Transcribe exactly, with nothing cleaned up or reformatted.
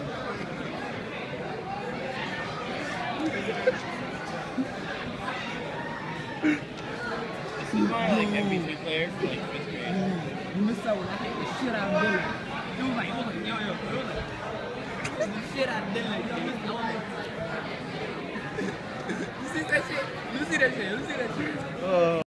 This is my like M V P player for like fifth grade. You missed out when I hit the shit out of Dylan. It was like, it was like, yo, yo, it was like, the shit out of Dylan. Yo, missed out. You see that shit? You see that shit? You see that shit? Uh.